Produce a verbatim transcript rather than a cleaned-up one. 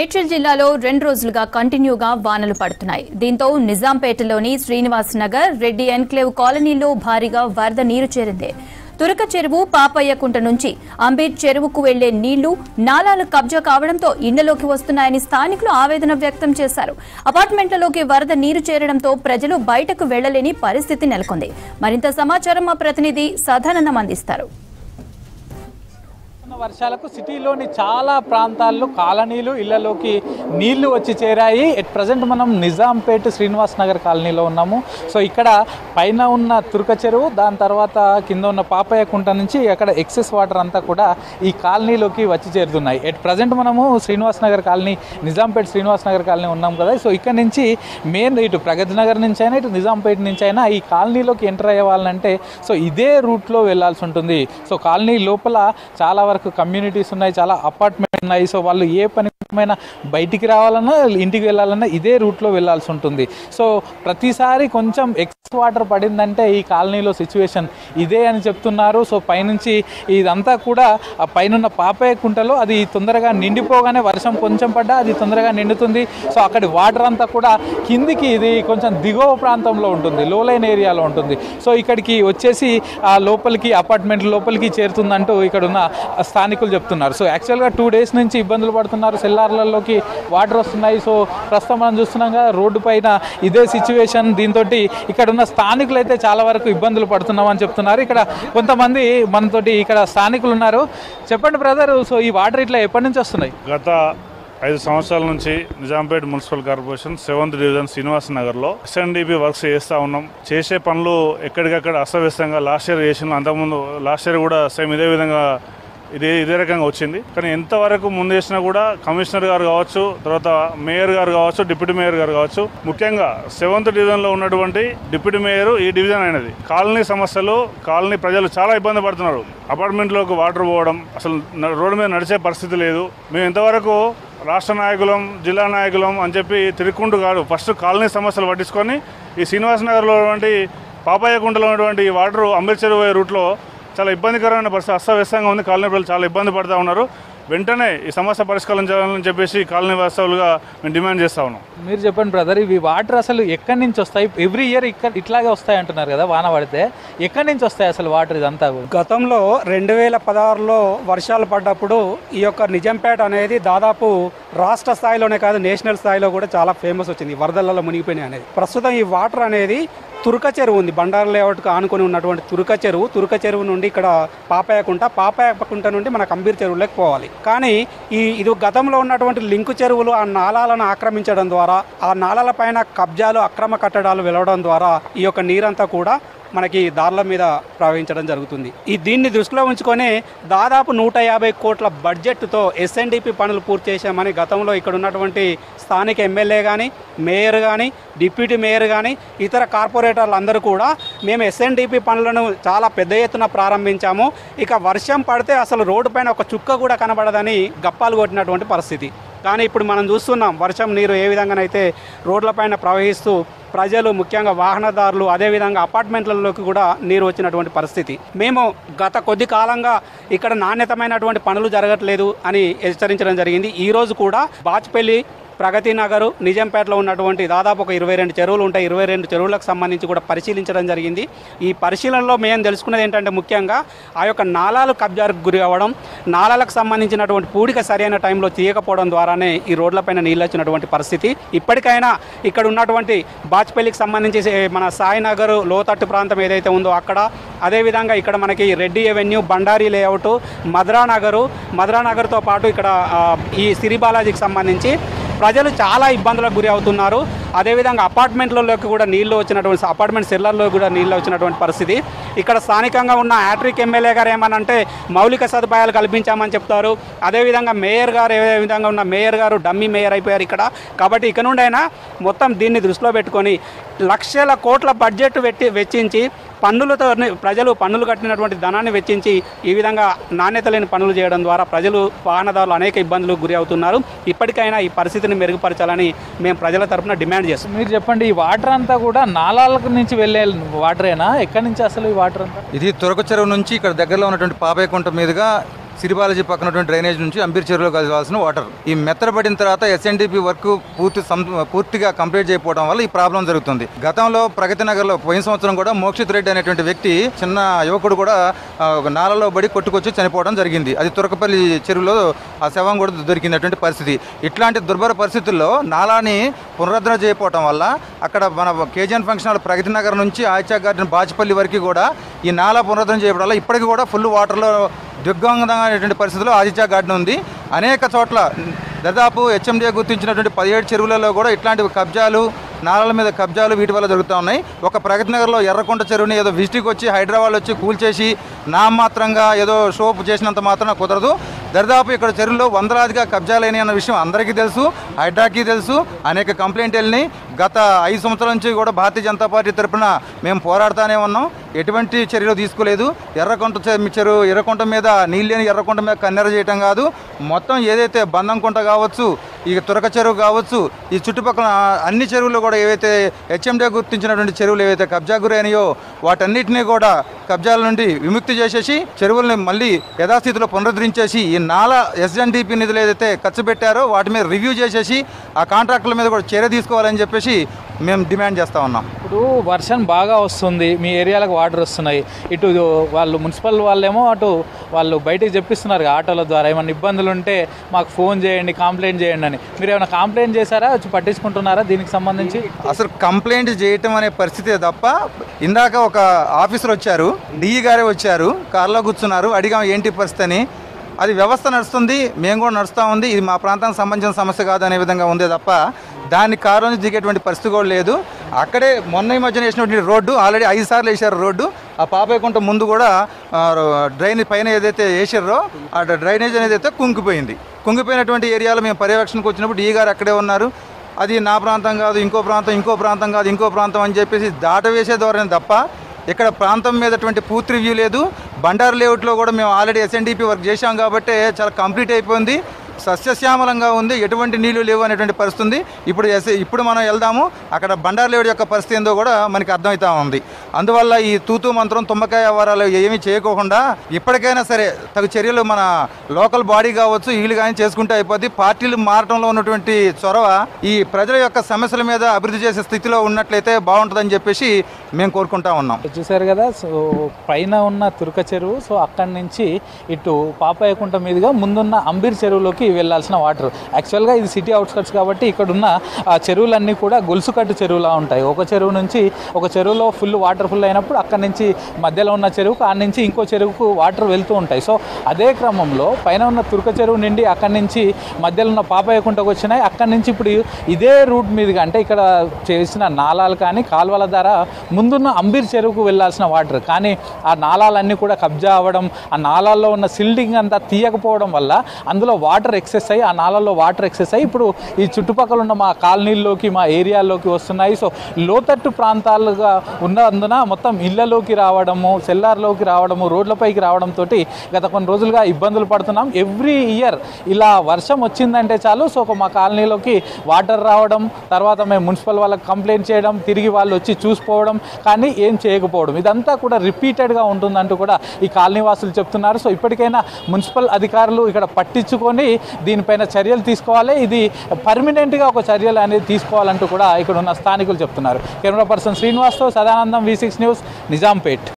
మేడ్చల్ జిల్లాలో రెండు రోజులుగా కంటిన్యూగా వానలు పడుతున్నాయి. దీంతో నిజాంపేటలోని శ్రీనివాస్ నగర్, రెడ్డి ఎన్క్లేవ్ కాలనీలో భారీగా వరద నీరు చేరింది. తురక చెరువు, పాపయ్యకుంట నుంచి అంబేడ్ చెరువుకు వెళ్లే నీళ్లు నాలాలు కబ్జా కావడంతో ఇళ్లలోకి వస్తున్నాయని స్థానికులు ఆవేదన వ్యక్తం చేశారు. అపార్ట్మెంట్లలోకి వరద నీరు చేరడంతో ప్రజలు బయటకు వెళ్లలేని పరిస్థితి నెలకొంది. మరింత సమాచారం మా ప్రతినిధి సదానందం అందిస్తారు. వర్షాలకు సిటీలోని చాలా ప్రాంతాల్లో కాలనీలు ఇళ్లలోకి నీళ్లు వచ్చి చేరాయి. ఎట్ ప్రజెంట్ మనం నిజాంపేట శ్రీనివాస్ నగర్ కాలనీలో ఉన్నాము. సో ఇక్కడ పైన ఉన్న తురక చెరువు, దాని తర్వాత కింద ఉన్న పాపయ్యకుంట నుంచి అక్కడ ఎక్సెస్ వాటర్ అంతా కూడా ఈ కాలనీలోకి వచ్చి చేరుతున్నాయి. ఎట్ ప్రజెంట్ మనము శ్రీనివాస్ నగర్ కాలనీ, నిజాంపేట శ్రీనివాస్ నగర్ కాలనీ ఉన్నాం కదా. సో ఇక్కడ నుంచి మెయిన్ ఇటు ప్రగతి నగర్ నుంచి అయినా ఇటు నిజాంపేట నుంచి అయినా ఈ కాలనీలోకి ఎంటర్ అయ్యే వాళ్ళంటే సో ఇదే రూట్లో వెళ్లాల్సి ఉంటుంది. సో కాలనీ లోపల చాలా వరకు కమ్యూనిటీస్ ఉన్నాయి, చాలా అపార్ట్మెంట్ ఉన్నాయి. సో వాళ్ళు ఏ పని బయటికి రావాలన్నా ఇంటికి వెళ్ళాలన్నా ఇదే రూట్లో వెళ్ళాల్సి ఉంటుంది. సో ప్రతిసారి కొంచెం ఎక్స్ వాటర్ పడిందంటే ఈ కాలనీలో సిచ్యువేషన్ ఇదే అని చెప్తున్నారు. సో పైనుంచి ఇదంతా కూడా ఆ పైన పాపయ్య కుంటలో అది తొందరగా నిండిపోగానే వర్షం కొంచెం పడ్డా అది తొందరగా నిండుతుంది. సో అక్కడి వాటర్ అంతా కూడా కిందికి ఇది కొంచెం దిగువ ప్రాంతంలో ఉంటుంది, లో లైన్ ఏరియాలో ఉంటుంది. సో ఇక్కడికి వచ్చేసి ఆ లోపలికి అపార్ట్మెంట్ లోపలికి చేరుతుందంటూ ఇక్కడ ఉన్న స్థానికులు చెప్తున్నారు. సో యాక్చువల్గా టూ డేస్ నుంచి ఇబ్బందులు పడుతున్నారు, సెల్లార్లలోకి వాటర్ వస్తున్నాయి. సో ప్రస్తుతం మనం చూస్తున్నాం కదా రోడ్డు పైన ఇదే సిచ్యువేషన్. దీంతో ఇక్కడ ఉన్న స్థానికులు అయితే చాలా వరకు ఇబ్బందులు పడుతున్నామని చెప్తున్నారు. ఇక్కడ కొంతమంది మనతోటి ఇక్కడ స్థానికులు ఉన్నారు. చెప్పండి బ్రదర్, సో ఈ వాటర్ ఇట్లా ఎప్పటి నుంచి వస్తున్నాయి? గత ఐదు సంవత్సరాల నుంచి Nizampet municipal corporation seventh division Srinivas నగర్లో ఎస్ఎన్డిపి వర్క్స్ చేస్తూ ఉన్నాం. చేసే పనులు ఎక్కడికక్కడ అస్తవ్యస్తంగా లాస్ట్ ఇయర్ చేసిన, అంతకుముందు లాస్ట్ ఇయర్ కూడా సేమ్ ఇదే విధంగా ఇదే ఇదే రకంగా వచ్చింది. కానీ ఎంతవరకు ముందు చేసినా కూడా కమిషనర్ గారు కావచ్చు, తర్వాత మేయర్ గారు కావచ్చు, డిప్యూటీ మేయర్ గారు కావచ్చు, ముఖ్యంగా సెవెంత్ డివిజన్లో ఉన్నటువంటి డిప్యూటీ మేయర్ ఈ డివిజన్ అయినది. కాలనీ సమస్యలు, కాలనీ ప్రజలు చాలా ఇబ్బంది పడుతున్నారు. అపార్ట్మెంట్లోకి వాటర్ పోవడం, అసలు రోడ్డు మీద నడిచే పరిస్థితి లేదు. మేము ఎంతవరకు రాష్ట్ర నాయకులం, జిల్లా నాయకులం అని చెప్పి తిరుగుకుంటూ కాదు, ఫస్ట్ కాలనీ సమస్యలు పట్టించుకొని ఈ శ్రీనివాస్ నగర్లో ఉన్నటువంటి పాపయ్యకుంటలో ఉన్నటువంటి ఈ వాటర్ అంబేడ్ చెరువు రూట్లో చాలా ఇబ్బందికరమైన పరిస్థితి, అస్తవ్యస్తంగా ఉంది. కాలనీ ప్రజలు చాలా ఇబ్బంది పడుతూ ఉన్నారు. వెంటనే ఈ సమస్య పరిష్కరించాలని చెప్పేసి కాలనీ వాస్తవులుగా మేము డిమాండ్ చేస్తా ఉన్నాం. మీరు చెప్పండి బ్రదర్, ఇవి వాటర్ అసలు ఎక్కడి నుంచి వస్తాయి? ఎవ్రీ ఇయర్ ఇక్కడ ఇట్లాగే వస్తాయి అంటున్నారు కదా, వాన పడితే ఎక్కడి నుంచి వస్తాయి అసలు వాటర్ ఇదంతా? గతంలో రెండు వేల పదహారులో వర్షాలు పడ్డప్పుడు ఈ యొక్క నిజాంపేట అనేది దాదాపు రాష్ట్ర స్థాయిలోనే కాదు నేషనల్ స్థాయిలో కూడా చాలా ఫేమస్ వచ్చింది, వరదలలో మునిగిపోయినాయి అనేది. ప్రస్తుతం ఈ వాటర్ అనేది తురక చెరువు ఉంది, బండారు లేఅవుట్కు ఆనుకొని ఉన్నటువంటి తురక చెరువు, తురక చెరువు నుండి ఇక్కడ పాపయ్యకుంట, పాపయ్యకుంట నుండి మనకు అంబీర్ చెరువులోకి పోవాలి. కానీ ఈ ఇది గతంలో ఉన్నటువంటి లింకు చెరువులు ఆ నాలాలను ఆక్రమించడం ద్వారా, ఆ నాలాల పైన కబ్జాలు, అక్రమ కట్టడాలు వెలవడం ద్వారా ఈ యొక్క నీరంతా కూడా మనకి దారుల మీద ప్రవహించడం జరుగుతుంది. ఈ దీన్ని దృష్టిలో ఉంచుకొని దాదాపు నూట యాభై కోట్ల బడ్జెట్తో ఎస్ఎన్డిపి పనులు పూర్తి చేశామని గతంలో ఇక్కడ ఉన్నటువంటి స్థానిక ఎమ్మెల్యే కానీ, మేయర్ కానీ, డిప్యూటీ మేయర్ కానీ, ఇతర కార్పొరేటర్లు అందరూ కూడా మేము ఎస్ఎన్డిపి పనులను చాలా పెద్ద ఎత్తున ప్రారంభించాము. ఇక వర్షం పడితే అసలు రోడ్డు పైన ఒక చుక్క కూడా కనబడదని గప్పాలు కొట్టినటువంటి పరిస్థితి. కానీ ఇప్పుడు మనం చూస్తున్నాం వర్షం నీరు ఏ విధంగానైతే రోడ్లపైన ప్రవహిస్తూ ప్రజలు, ముఖ్యంగా వాహనదారులు, అదేవిధంగా అపార్ట్మెంట్లలోకి కూడా నీరు వచ్చినటువంటి పరిస్థితి. మేము గత కొద్ది కాలంగా ఇక్కడ నాణ్యతమైనటువంటి పనులు జరగట్లేదు అని హెచ్చరించడం జరిగింది. ఈరోజు కూడా బాచ్పల్లి, ప్రగతి నగరు, నిజాంపేటలో ఉన్నటువంటి దాదాపు ఒక ఇరవై రెండు చెరువులు ఉంటాయి. ఇరవై రెండు చెరువులకు సంబంధించి కూడా పరిశీలించడం జరిగింది. ఈ పరిశీలనలో మేము తెలుసుకున్నది ఏంటంటే ముఖ్యంగా ఆ యొక్క నాలాలు కబ్జాకు గురి అవ్వడం, నాలాలకు సంబంధించినటువంటి పూడిక సరైన టైంలో తీయకపోవడం ద్వారానే ఈ రోడ్లపైన నీళ్ళు వచ్చినటువంటి పరిస్థితి. ఇప్పటికైనా ఇక్కడ ఉన్నటువంటి బాచ్పల్లికి సంబంధించి మన సాయినగర్ లోతట్టు ప్రాంతం ఏదైతే ఉందో అక్కడ, అదేవిధంగా ఇక్కడ మనకి రెడ్డి ఎవెన్యూ, బండారీ లేఅవుట్, మద్రా నగరు, మద్రా నగర్తో పాటు ఇక్కడ ఈ సిరి బాలాజీకి సంబంధించి ప్రజలు చాలా ఇబ్బందులకు గురి అవుతున్నారు. అదేవిధంగా అపార్ట్మెంట్లలోకి కూడా నీళ్లు వచ్చినటువంటి, అపార్ట్మెంట్ సెల్లర్లో కూడా నీళ్ళు వచ్చినటువంటి పరిస్థితి. ఇక్కడ స్థానికంగా ఉన్న హ్యాట్రిక్ ఎమ్మెల్యే గారు ఏమనంటే మౌలిక సదుపాయాలు కల్పించామని చెప్తారు. అదేవిధంగా మేయర్ గారు ఏ విధంగా ఉన్న మేయర్ గారు డమ్మీ మేయర్ అయిపోయారు ఇక్కడ. కాబట్టి ఇక నుండి అయినా మొత్తం దీన్ని దృష్టిలో పెట్టుకొని లక్షల కోట్ల బడ్జెట్ పెట్టి వెచ్చించి పన్నులతో ప్రజలు పన్నులు కట్టినటువంటి ధనాన్ని వెచ్చించి ఈ విధంగా నాణ్యత లేని పనులు చేయడం ద్వారా ప్రజలు, వాహనదారులు అనేక ఇబ్బందులకు గురి అవుతున్నారు. ఇప్పటికైనా ఈ పరిస్థితిని మెరుగుపరచాలని మేము ప్రజల తరఫున డిమాండ్ చేస్తాం. మీరు చెప్పండి, ఈ వాటర్ అంతా కూడా నాలాల నుంచి వెళ్ళే వాటరేనా? ఎక్కడి నుంచి అసలు ఈ వాటర్ అంతా? ఇది తురక చెరువు నుంచి ఇక్కడ దగ్గరలో ఉన్నటువంటి పాపయ్యకుంట మీదుగా సిరిబాలజీ పక్కన డ్రైనేజ్ నుంచి అంబీర్ చెరువులో కలవాల్సిన వాటర్ ఈ మెత్తబడిన తర్వాత ఎస్ఎన్డిపి వర్క్ పూర్తి పూర్తిగా కంప్లీట్ చేయకపోవడం వల్ల ఈ ప్రాబ్లం జరుగుతుంది. గతంలో ప్రగతి నగర్లో పోయిన సంవత్సరం కూడా మోక్షిత్ రెడ్డి అనేటువంటి వ్యక్తి చిన్న యువకుడు కూడా నాలలో బడి కొట్టుకొచ్చి చనిపోవడం జరిగింది. అది తురకపల్లి చెరువులో ఆ శవం కూడా దొరికినటువంటి పరిస్థితి. ఇట్లాంటి దుర్భర పరిస్థితుల్లో నాలాని పునరుద్ధరణ చేయకపోవడం వల్ల అక్కడ మన KGN function hall Pragathi Nagar నుంచి ఆయిచా గార్డెన్ బాచిపల్లి వరకు కూడా ఈ నాలా పునరుద్ధరణ చేయడం వల్ల ఇప్పటికీ కూడా ఫుల్ వాటర్లో దిగ్బంధంగా అనేటువంటి పరిస్థితుల్లో ఆదిత్య గార్డెన్ ఉంది. అనేక చోట్ల దాదాపు హెచ్ఎండిఏ గుర్తించినటువంటి పదిహేడు చెరువులలో కూడా ఇట్లాంటి కబ్జాలు నాలల మీద కబ్జాలు వీటి వల్ల జరుగుతూ ఉన్నాయి. ఒక ప్రగతి నగర్లో ఎర్రకొండ చెరువుని ఏదో విజిట్కి వచ్చి హైదరాబాద్ వచ్చి కూల్చేసి నామాత్రంగా ఏదో షోప్ చేసినంత మాత్రం కుదరదు. దరిదాపు ఇక్కడ చెరువులో వందలాదిగా కబ్జాలైన అన్న విషయం అందరికీ తెలుసు, హైడ్రాకి తెలుసు. అనేక కంప్లైంట్ వెళ్ళినాయి. గత ఐదు సంవత్సరాల నుంచి కూడా భారతీయ జనతా పార్టీ తరఫున మేము పోరాడుతూనే ఉన్నాం. ఎటువంటి చర్యలు తీసుకోలేదు. ఎర్రకొంట చెరువు ఎర్రకొంట మీద నీళ్ళని ఎర్రకొంట మీద కన్నెర చేయటం కాదు, మొత్తం ఏదైతే బంధంకుంట కావచ్చు, ఈ తురక చెరువు కావచ్చు, ఈ చుట్టుపక్కల అన్ని చెరువులు కూడా ఏవైతే హెచ్ఎండిఏ గుర్తించినటువంటి చెరువులు ఏవైతే కబ్జా గురైనాయో వాటన్నిటినీ కూడా కబ్జాల నుండి విముక్తి చేసేసి చెరువుల్ని మళ్ళీ యథాస్థితిలో పునరుద్ధరించేసి ఈ నాలా ఎస్ఎన్డిపి నిధులు ఏదైతే ఖర్చు పెట్టారో వాటి మీద రివ్యూ చేసేసి ఆ కాంట్రాక్టుల మీద కూడా చర్య తీసుకోవాలని చెప్పేసి మేము డిమాండ్ చేస్తూ ఉన్నాం. ఇప్పుడు వర్షం బాగా వస్తుంది, మీ ఏరియాలకు వాటర్ వస్తున్నాయి. ఇటు వాళ్ళు మున్సిపల్ వాళ్ళేమో అటు వాళ్ళు బయటికి చెప్పిస్తున్నారు ఆటోల ద్వారా ఏమైనా ఇబ్బందులు ఉంటే మాకు ఫోన్ చేయండి, కంప్లైంట్ చేయండి అని. మీరు ఏమైనా కంప్లైంట్ చేశారా, వచ్చి పట్టించుకుంటున్నారా దీనికి సంబంధించి? అసలు కంప్లైంట్ చేయటం అనే పరిస్థితి తప్ప. ఇందాక ఒక ఆఫీసర్ వచ్చారు, డిఈ గారే వచ్చారు, కారులో కూర్చున్నారు, అడిగాం ఏంటి పరిస్థితి అని. అది వ్యవస్థ నడుస్తుంది, మేము కూడా నడుస్తూ ఉంది, ఇది మా ప్రాంతానికి సంబంధించిన సమస్య కాదు అనే విధంగా ఉందే తప్ప దాన్ని కారు నుంచి దిగేటువంటి పరిస్థితి కూడా లేదు. అక్కడే మొన్న ఈ మధ్యన వేసినటువంటి రోడ్డు ఆల్రెడీ ఐదు సార్లు వేసారు రోడ్డు. ఆ పాపేకుంట ముందు కూడా డ్రైనేజ్ పైన ఏదైతే వేసారో ఆ డ్రైనేజ్ అనేది అయితే కుంగిపోయింది. కుంగిపోయినటువంటి ఏరియాలో మేము పర్యవేక్షణకు వచ్చినప్పుడు ఈ గారు అక్కడే ఉన్నారు. అది నా ప్రాంతం కాదు, ఇంకో ప్రాంతం, ఇంకో ప్రాంతం కాదు, ఇంకో ప్రాంతం అని చెప్పేసి దాట వేసే ధోరణి తప్ప ఇక్కడ ప్రాంతం మీదటువంటి పూర్తి రివ్యూ లేదు. బండారు లేఅవుట్లో కూడా మేము ఆల్రెడీ ఎస్ఎన్డిపి వర్క్ చేశాం కాబట్టి చాలా కంప్లీట్ అయిపోయింది, సస్యశ్యామలంగా ఉంది, ఎటువంటి నీళ్లు లేవు అనేటువంటి పరిస్థితి ఉంది. ఇప్పుడు ఎస్ ఇప్పుడు మనం వెళ్దాము, అక్కడ బండారు లేవుడి యొక్క పరిస్థితి ఏందో కూడా మనకి అర్థమవుతా ఉంది. అందువల్ల ఈ తూతూ మంత్రం తుమ్మకాయ వ్యవహారాలు ఏమీ చేయకోకుండా ఇప్పటికైనా సరే తగు చర్యలు మన లోకల్ బాడీ కావచ్చు వీళ్ళు కానీ చేసుకుంటే అయిపోద్ది. పార్టీలు మారటంలో ఉన్నటువంటి చొరవ ఈ ప్రజల యొక్క సమస్యల మీద అభివృద్ధి చేసే స్థితిలో ఉన్నట్లయితే బాగుంటుందని చెప్పేసి మేము కోరుకుంటా ఉన్నాం. చూసారు కదా, సో పైన ఉన్న తురక చెరువు, సో అక్కడి నుంచి ఇటు పాపాయకుంట మీదుగా ముందున్న అంబీర్ చెరువులోకి వెళ్ళాల్సిన వాటర్. యాక్చువల్గా ఇది సిటీ అవుట్స్కట్స్ కాబట్టి ఇక్కడ ఉన్న ఆ చెరువులన్నీ కూడా గొలుసు కట్టు చెరువులా ఉంటాయి. ఒక చెరువు నుంచి ఒక చెరువులో ఫుల్ వాటర్ ఫుల్ అయినప్పుడు అక్కడి నుంచి మధ్యలో ఉన్న చెరువుకు ఆ నుంచి ఇంకో చెరువుకు వాటర్ వెళ్తూ ఉంటాయి. సో అదే క్రమంలో పైన ఉన్న తురక చెరువు నుండి అక్కడి నుంచి మధ్యలో ఉన్న పాపాయకుంటకు వచ్చినాయి. అక్కడి నుంచి ఇప్పుడు ఇదే రూట్ మీదుగా అంటే ఇక్కడ చేసిన నాలాలు కానీ కాలువల ద్వారా ముందున్న అంబీర్ చెరువుకు వెళ్ళాల్సిన వాటర్, కానీ ఆ నాలాలన్నీ కూడా కబ్జా అవ్వడం, ఆ నాలాల్లో ఉన్న సిల్డింగ్ అంతా తీయకపోవడం వల్ల అందులో వాటర్ ఎక్సెస్ అయ్యి ఆ నాలలో వాటర్ ఎక్సెస్ అయ్యి ఇప్పుడు ఈ చుట్టుపక్కల ఉన్న మా కాలనీల్లోకి మా ఏరియాల్లోకి వస్తున్నాయి. సో లోతట్టు ప్రాంతాలుగా ఉన్నందున మొత్తం ఇళ్లలోకి రావడము, సెల్లార్లోకి రావడము, రోడ్లపైకి రావడంతో గత కొన్ని రోజులుగా ఇబ్బందులు పడుతున్నాం. ఎవ్రీ ఇయర్ ఇలా వర్షం వచ్చిందంటే చాలు సో మా కాలనీలోకి వాటర్ రావడం, తర్వాత మేము మున్సిపల్ వాళ్ళకి కంప్లైంట్ చేయడం, తిరిగి వాళ్ళు వచ్చి చూసుకోవడం, కానీ ఏం చేయకపోవడం, ఇదంతా కూడా రిపీటెడ్గా ఉంటుందంటూ కూడా ఈ కాలనీ వాసులు చెప్తున్నారు. సో ఇప్పటికైనా మున్సిపల్ అధికారులు ఇక్కడ పట్టించుకొని దీనిపైన చర్యలు తీసుకోవాలి, ఇది పర్మనెంట్గా ఒక చర్యలు అనేది తీసుకోవాలంటూ కూడా ఇక్కడ ఉన్న స్థానికులు చెప్తున్నారు. కెమెరా పర్సన్ శ్రీనివాస్తో Sadanandam, V six news, Nizampet.